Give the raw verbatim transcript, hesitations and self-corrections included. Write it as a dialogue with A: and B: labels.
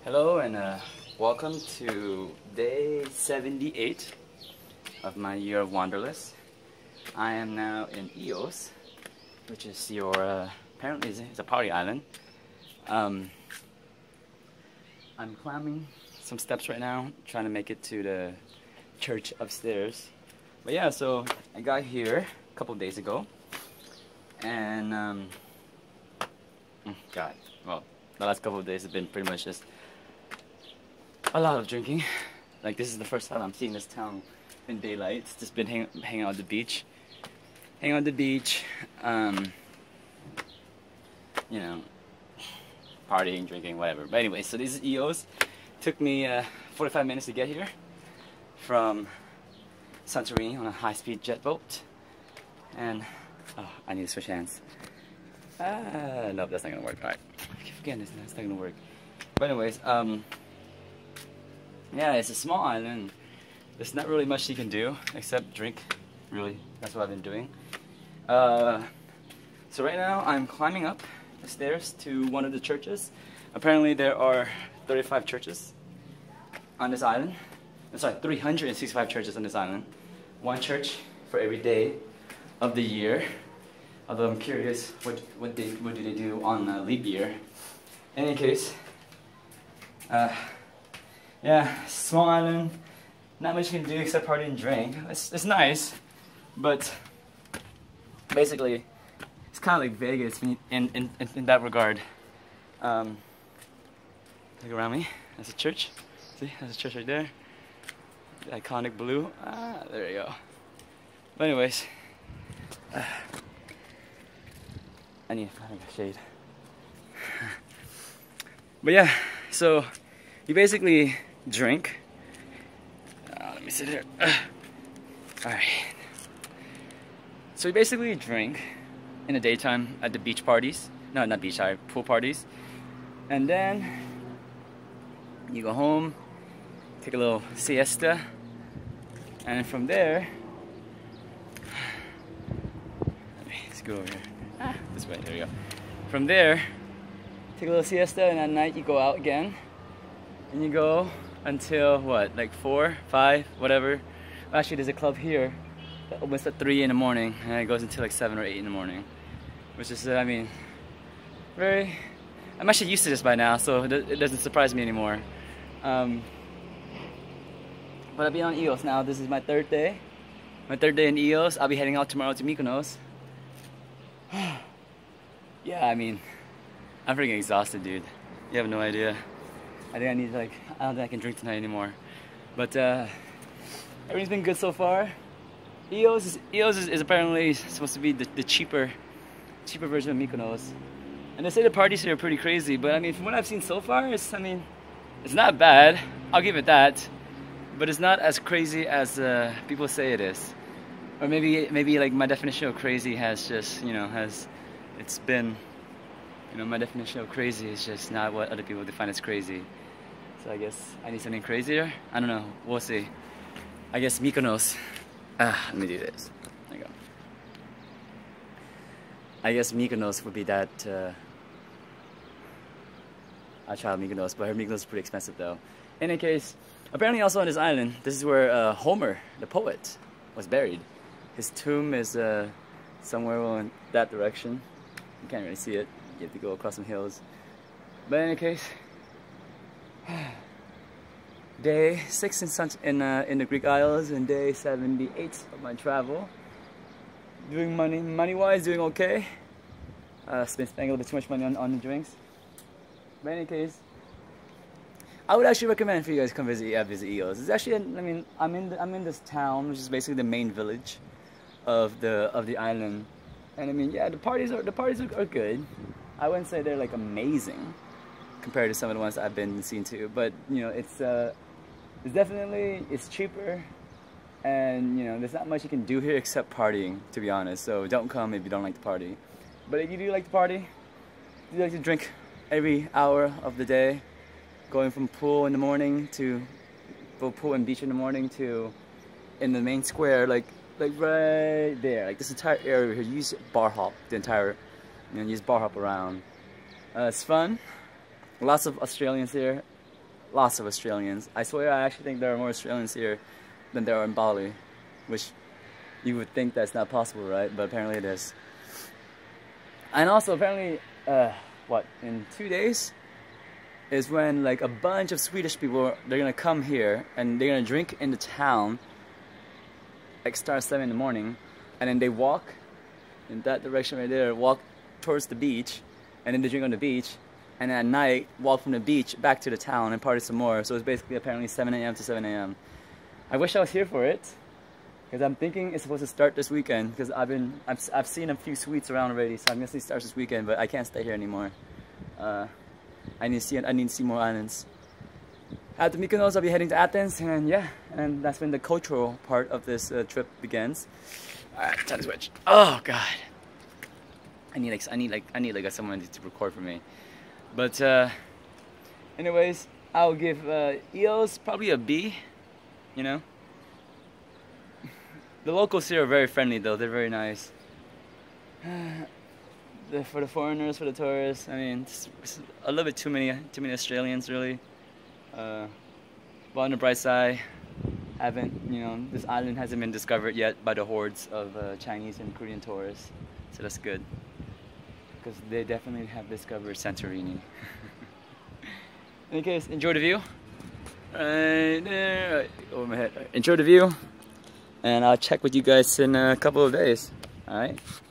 A: Hello and uh, welcome to day seventy-eight of my year of Wanderlust. I am now in Ios, which is your, uh, apparently it's a party island. Um, I'm climbing some steps right now, trying to make it to the church upstairs. But yeah, so I got here a couple days ago, and um, God, well, the last couple of days have been pretty much just a lot of drinking. Like, this is the first time I'm seeing this town in daylight. It's just been hang, hanging out at the beach. Hanging out at the beach, um, you know, partying, drinking, whatever. But anyway, so this is Ios. Took me uh, forty-five minutes to get here from Santorini on a high-speed jet boat. And, oh, I need to switch hands. Ah, nope, that's not gonna work. Alright, I keep forgetting this, that's not gonna work. But anyways, um, yeah, it's a small island. There's not really much you can do except drink, really. That's what I've been doing. Uh, so right now I'm climbing up the stairs to one of the churches. Apparently there are thirty-five churches on this island. I'm sorry, three hundred sixty-five churches on this island. One church for every day of the year. Although I'm curious, what what they what do they do on uh, leap year? In any case, uh, yeah, small island, not much you can do except party and drink. It's, it's nice, but basically, it's kind of like Vegas in, in, in, in that regard. Um, look around me, there's a church. See, there's a church right there. The iconic blue. Ah, there you go. But anyways, uh, I need to find a shade. But yeah, so you basically drink. Uh, let me sit here. Uh, Alright. So you basically drink in the daytime at the beach parties. No, not beach, sorry, pool parties. And then you go home, take a little siesta, and from there, let me let's go over here. Ah, this way, there we go. From there, take a little siesta, and at night you go out again. And you go until what, like four, five, whatever. Actually, there's a club here that opens at three in the morning, and it goes until like seven or eight in the morning. Which is, uh, I mean, very. I'm actually used to this by now, so it doesn't surprise me anymore. Um, but I've been on Ios now. This is my third day. My third day in Ios. I'll be heading out tomorrow to Mykonos. Yeah, I mean, I'm freaking exhausted, dude. You have no idea. I think I need, like, I don't think I can drink tonight anymore. But uh, everything's been good so far. Ios is, Ios is, is apparently supposed to be the, the cheaper, cheaper version of Mykonos. And they say the parties here are pretty crazy, but I mean, from what I've seen so far, it's, I mean, it's not bad. I'll give it that. But it's not as crazy as uh, people say it is. Or maybe, maybe like my definition of crazy has just, you know, has, it's been, you know, my definition of crazy is just not what other people define as crazy. So I guess I need something crazier. I don't know. We'll see. I guess Mykonos. Ah, let me do this. There you go. I guess Mykonos would be that. Uh, I tried Mykonos, but her Mykonos is pretty expensive though. In any case, apparently also on this island, this is where uh, Homer, the poet, was buried. His tomb is uh, somewhere in that direction. You can't really see it. You have to go across some hills. But in any case, day six in, in, uh, in the Greek Isles and day seventy-eight of my travel. Doing money, money-wise, doing okay. Uh, spent spending a little bit too much money on, on the drinks. But in any case, I would actually recommend for you guys to come visit, uh, visit Ios. It's actually, I mean, I'm in, the, I'm in this town, which is basically the main village of the of the island. And I mean, yeah, the parties are the parties are, are good. I wouldn't say they're like amazing compared to some of the ones I've been seen to, but you know, it's uh, it's definitely it's cheaper, and you know, there's not much you can do here except partying, to be honest. So don't come if you don't like to party. But if you do like to party, you like to drink every hour of the day, going from pool in the morning to pool and beach in the morning to in the main square, like like right there, like this entire area here. You use bar hop the entire, you know, use bar hop around. Uh, it's fun. Lots of Australians here. lots of Australians. I swear, I actually think there are more Australians here than there are in Bali, which you would think that's not possible, right? But apparently it is. And also apparently, uh, what, in two days is when like a bunch of Swedish people, they're gonna come here and they're gonna drink in the town, like start at seven in the morning, and then they walk in that direction right there, walk towards the beach, and then they drink on the beach, and at night walk from the beach back to the town and party some more. So it's basically apparently seven A M to seven A M I wish I was here for it, because I'm thinking it's supposed to start this weekend, because I've been I've, I've seen a few suites around already, so I'm guessing it starts this weekend, but I can't stay here anymore. Uh, I need to see I need to see more islands. After Mykonos, I'll be heading to Athens, and yeah, and that's when the cultural part of this uh, trip begins. Alright, time to switch. Oh god, I need like I need like I need like someone to record for me. But uh, anyways, I'll give uh, E O S probably a B. You know, the locals here are very friendly though. They're very nice. The, for the foreigners, for the tourists, I mean, it's, it's a little bit too many, too many Australians really. Uh, but on the bright side, haven't, you know, this island hasn't been discovered yet by the hordes of uh, Chinese and Korean tourists, so that's good, because they definitely have discovered Santorini. In any case, enjoy the view. Right there, right over my head. Enjoy the view, and I'll check with you guys in a couple of days. All right.